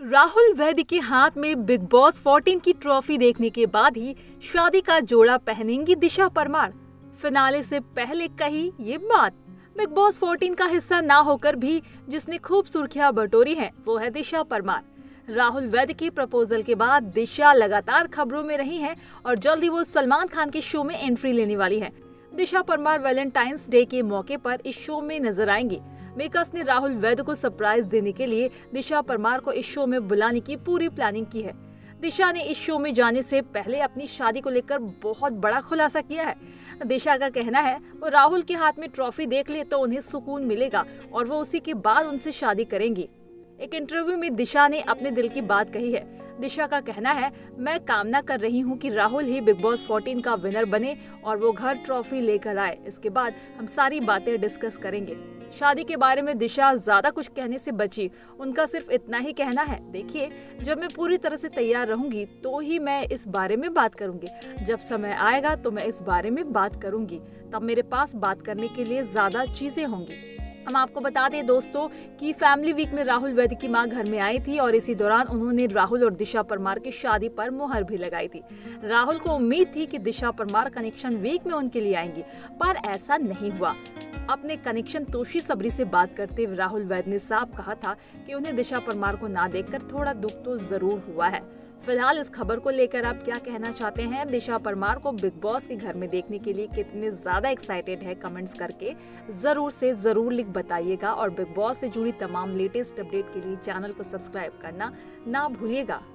राहुल वैद्य के हाथ में बिग बॉस 14 की ट्रॉफी देखने के बाद ही शादी का जोड़ा पहनेंगी दिशा परमार। फिनाले से पहले कही ये बात। बिग बॉस 14 का हिस्सा ना होकर भी जिसने खूब सुर्खियां बटोरी हैं, वो है दिशा परमार। राहुल वैद्य के प्रपोजल के बाद दिशा लगातार खबरों में रही हैं और जल्द ही वो सलमान खान के शो में एंट्री लेने वाली है। दिशा परमार वैलेंटाइंस डे के मौके पर इस शो में नजर आएंगी। मेकर्स ने राहुल वैद्य को सरप्राइज देने के लिए दिशा परमार को इस शो में बुलाने की पूरी प्लानिंग की है। दिशा ने इस शो में जाने से पहले अपनी शादी को लेकर बहुत बड़ा खुलासा किया है। दिशा का कहना है वो राहुल के हाथ में ट्रॉफी देख ले तो उन्हें सुकून मिलेगा और वो उसी के बाद उनसे शादी करेंगी। एक इंटरव्यू में दिशा ने अपने दिल की बात कही है। दिशा का कहना है, मैं कामना कर रही हूँ कि राहुल ही बिग बॉस 14 का विनर बने और वो घर ट्रॉफी लेकर आए। इसके बाद हम सारी बातें डिस्कस करेंगे। शादी के बारे में दिशा ज्यादा कुछ कहने से बची। उनका सिर्फ इतना ही कहना है, देखिए जब मैं पूरी तरह से तैयार रहूंगी तो ही मैं इस बारे में बात करूंगी। जब समय आएगा तो मैं इस बारे में बात करूंगी, तब मेरे पास बात करने के लिए ज्यादा चीजें होंगी। हम आपको बता दें दोस्तों कि फैमिली वीक में राहुल वैद्य की मां घर में आई थी और इसी दौरान उन्होंने राहुल और दिशा परमार की शादी पर मुहर भी लगाई थी। राहुल को उम्मीद थी कि दिशा परमार कनेक्शन वीक में उनके लिए आएंगी, पर ऐसा नहीं हुआ। अपने कनेक्शन तोशी सबरी से बात करते हुए राहुल वैद्य ने साफ कहा था कि उन्हें दिशा परमार को ना देखकर थोड़ा दुख तो जरूर हुआ है। फिलहाल इस खबर को लेकर आप क्या कहना चाहते हैं? दिशा परमार को बिग बॉस के घर में देखने के लिए कितने ज्यादा एक्साइटेड है, कमेंट्स करके जरूर से जरूर लिख बताइएगा और बिग बॉस से जुड़ी तमाम लेटेस्ट अपडेट के लिए चैनल को सब्सक्राइब करना ना भूलिएगा।